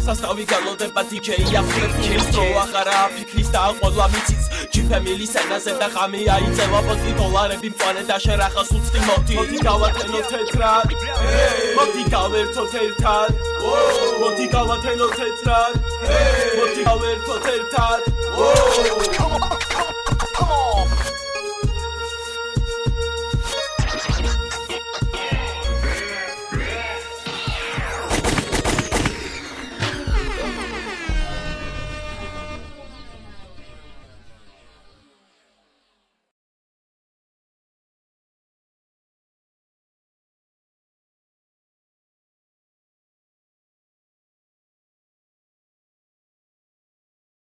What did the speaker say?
სასტავი გალოდება DJ აფრიკის რო აღარა ფიქრის და ყოლა მიცის ჯიფემილის ენაზე და ღამე აიწევა $50 მწვანე და შერახას უცდი მოდი გავათენოთ თეთრად მოდი გავერთოთ ერთად მოდი გავათენოთ თეთრად მოდი გავერთოთ ერთად